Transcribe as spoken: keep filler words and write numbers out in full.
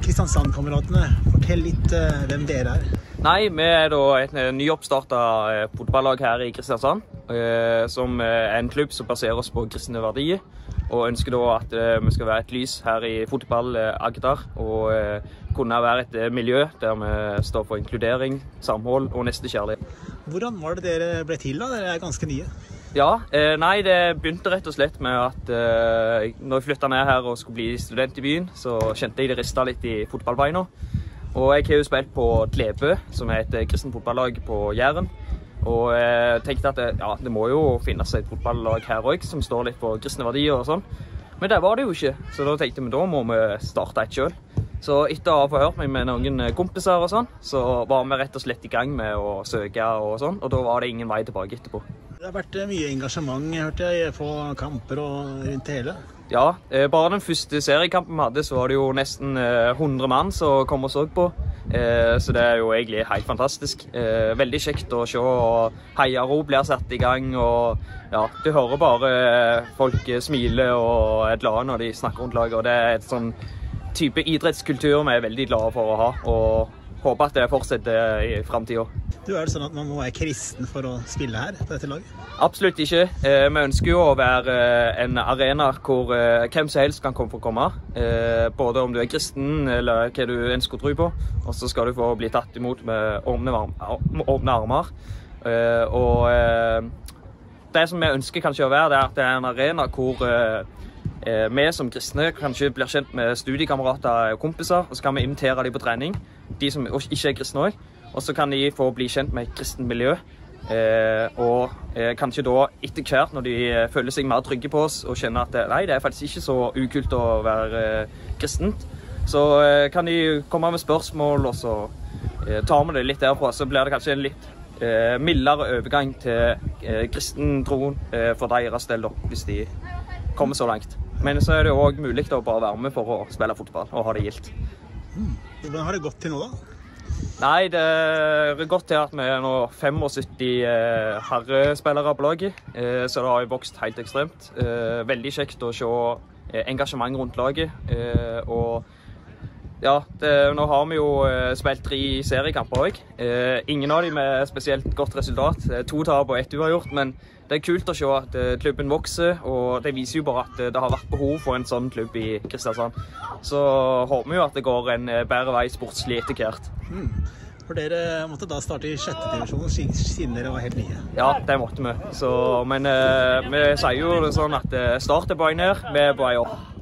Kristiansand-kameratene, fortell litt uh, hvem dere er. Nei, vi er da et nyoppstartet fotballag her i Kristiansand, uh, som er en klubb som baserer oss på kristne verdier, og ønsker da at uh, vi skal være et lys her i fotball uh, Agder, og uh, kunne være et uh, miljø der vi står for inkludering, samhold og nestekjærlighet. Hvordan var det dere ble til da? Dere er ganske nye. Ja, eh, nei, det begynte rett og slett med at eh, når jeg flyttet ned her og skulle bli student i byen, så kjente jeg det ristet litt i fotballbeina. Og jeg har jo spilt på Tlebø, som er et kristen fotballag på Jæren. Og jeg eh, tenkte at det, ja, det må jo finnes et fotballag her også, som står litt på kristne verdier og sånn. Men det var det jo ikke, så da tenkte vi da må vi starte et selv. Så etter å ha forhørt meg med noen kompiser og sånn, så var vi rett og slett i gang med å søke og sånn, og da var det ingen vei tilbake etterpå. Det har vært mye engasjement, hørte jeg, på kamper og rundt det hele. Ja, bare den første seriekampen vi hadde, så var det jo nesten hundre mann som kom og så på. Så det er jo egentlig helt fantastisk. Veldig kjekt å se, og heiarop blir satt i gang, og ja, du hører bare folk smile og er glade når de snakker rundt laget, og det er et sånn type idrettskultur vi er veldig glade for å ha, og håper at det fortsetter i fremtiden. Du, er det sånn at man må være kristen for å spille her på dette laget? Absolutt ikke. Eh, vi ønsker jo å være en arena hvor eh, hvem som helst kan komme for å komme. Eh, både om du er kristen eller hva du ønsker å tro på. Og så skal du få bli tatt imot med åpne, åpne armer. Eh, og eh, det som vi ønsker kanskje å være, det er at det er en arena hvor eh, vi som kristne kanskje blir kjent med studiekamerater og kompiser, og så kan vi invitere dem på trening, de som ikke er kristne også. Og så kan de få bli kjent med et kristent miljø, eh, og eh, kanskje da etter hvert når de eh, føler seg mer trygge på oss og kjenner at nei, det er faktisk ikke så ukult å være eh, kristent, så eh, kan de komme med spørsmål, og så eh, tar vi det litt derfra, så blir det kanskje en litt eh, mildere overgang til eh, kristen tro eh, for deres del da, hvis de kommer så langt. Men så er det også mulig å bare være med for å spille fotball og ha det gildt. Mm. Hvordan har det gått til nå da? Nei, det er godt til at vi er nå syttifem eh, herrespillere på laget, eh, så det har jo vokst helt ekstremt. Eh, veldig kjekt å se eh, engasjement rundt laget, eh, og ja, det, nå har vi jo eh, spilt tre seriekamper også. Eh, ingen av dem med spesielt godt resultat, to tap og ett uavgjort, men det er kult å se at uh, klubben vokser, og det viser jo bare at uh, det har vært behov for en sånn klubb i Kristiansand. Så håper vi jo at det går en uh, bedre vei sportslig etter hvert. Mm. For dere måtte da starte i sjette divisjon, siden dere var helt nye. Ja, det måtte vi. Så, men uh, vi sier jo sånn at uh, start er på vei ned, vi er på vei opp.